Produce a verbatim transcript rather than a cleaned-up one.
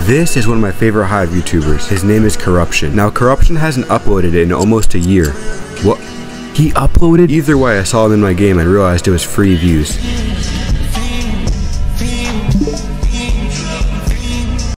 This is one of my favorite Hive YouTubers. His name is Coruptnnn. Now, Coruptnnn hasn't uploaded in almost a year. What? He uploaded? Either way, I saw him in my game and realized it was free views.